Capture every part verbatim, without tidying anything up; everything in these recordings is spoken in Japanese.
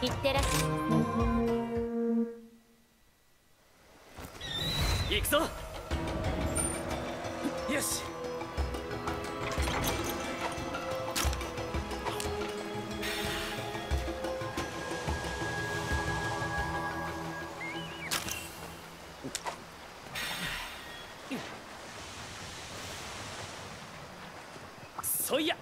いってらっしゃい。 行くぞ。よし。そいや。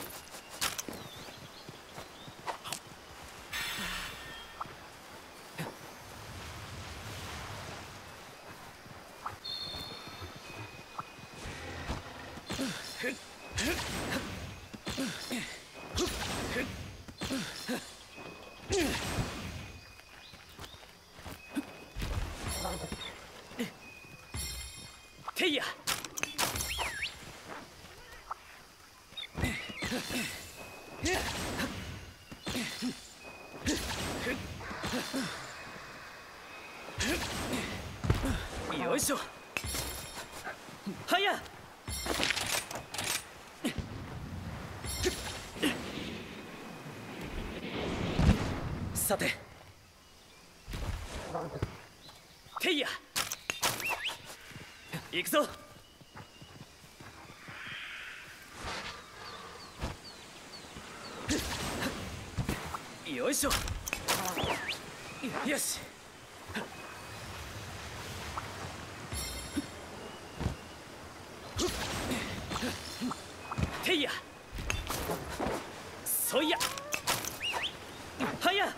ていや。よいしょ。はや。さて。ていや。行くぞ。よいしょ。よし。ていや。そいや。はや。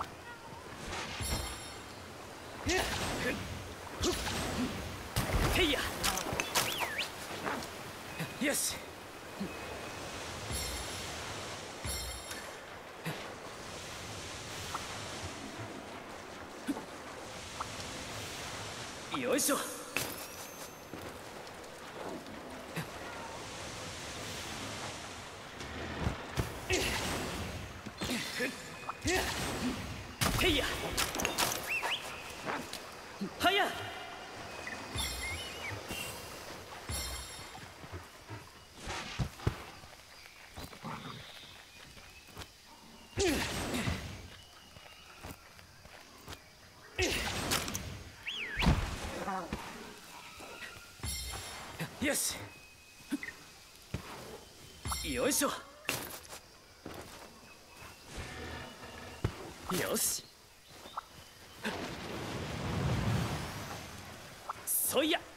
ていや。よし。よいしょ。ていや。はや。よし。よいしょ。よし。そいや。